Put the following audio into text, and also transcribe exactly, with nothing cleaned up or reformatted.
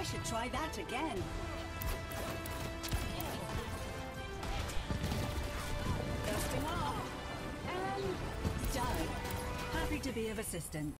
I should try that again. Bursting off. And done. Happy to be of assistance.